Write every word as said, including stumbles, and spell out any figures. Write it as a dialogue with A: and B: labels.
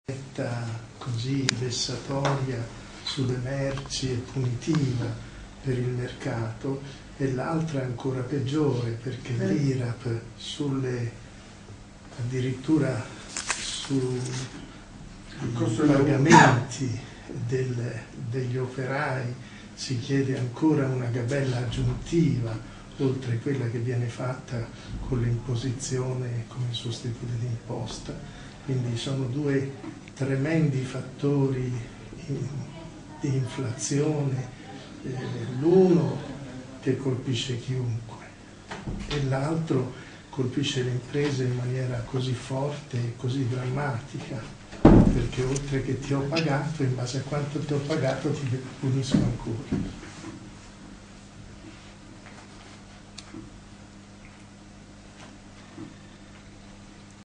A: così vessatoria sulle merci e punitiva per il mercato, e l'altra è ancora peggiore, perché l'I R A P sulle addirittura sui pagamenti del, degli operai si chiede ancora una gabella aggiuntiva oltre quella che viene fatta con l'imposizione come sostituto d'imposta. Quindi sono due tremendi fattori di inflazione, eh, l'uno che colpisce chiunque e l'altro colpisce le imprese in maniera così forte e così drammatica, perché oltre che ti ho pagato, in base a quanto ti ho pagato ti punisco ancora.